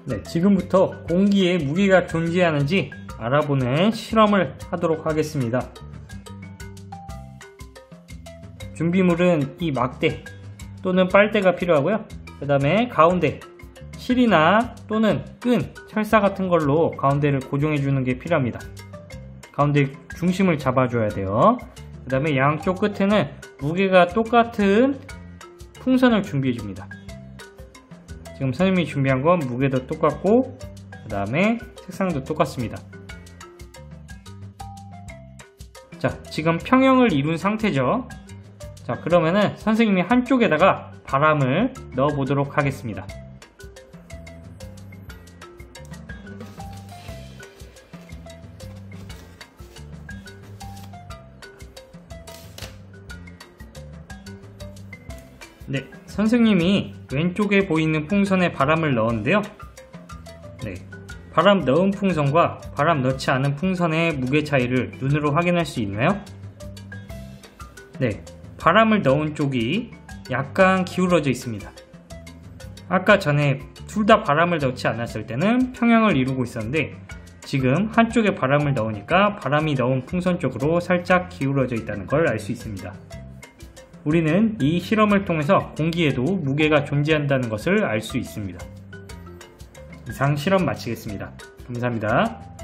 네, 지금부터 공기에 무게가 존재하는지 알아보는 실험을 하도록 하겠습니다. 준비물은 이 막대 또는 빨대가 필요하고요. 그 다음에 가운데 실이나 또는 끈, 철사 같은 걸로 가운데를 고정해 주는 게 필요합니다. 가운데 중심을 잡아줘야 돼요. 그 다음에 양쪽 끝에는 무게가 똑같은 풍선을 준비해 줍니다. 지금 선생님이 준비한 건 무게도 똑같고 그 다음에 색상도 똑같습니다. 자, 지금 평형을 이룬 상태죠. 자, 그러면은 선생님이 한쪽에다가 바람을 넣어 보도록 하겠습니다. 네, 선생님이 왼쪽에 보이는 풍선에 바람을 넣었는데요. 네, 바람 넣은 풍선과 바람 넣지 않은 풍선의 무게 차이를 눈으로 확인할 수 있나요? 네, 바람을 넣은 쪽이 약간 기울어져 있습니다. 아까 전에 둘 다 바람을 넣지 않았을 때는 평형을 이루고 있었는데 지금 한쪽에 바람을 넣으니까 바람이 넣은 풍선 쪽으로 살짝 기울어져 있다는 걸 알 수 있습니다. 우리는 이 실험을 통해서 공기에도 무게가 존재한다는 것을 알 수 있습니다. 이상 실험 마치겠습니다. 감사합니다.